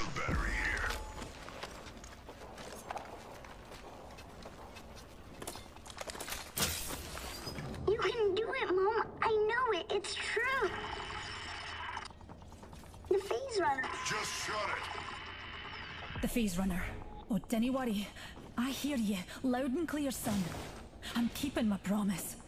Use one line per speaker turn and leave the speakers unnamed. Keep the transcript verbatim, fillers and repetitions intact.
shield battery here.
You can do it, Mom. I know it. It's true. The phase runner.
Just shut it.
The phase runner. Oh, dinny worry. I hear you, loud and clear, son. I'm keeping my promise.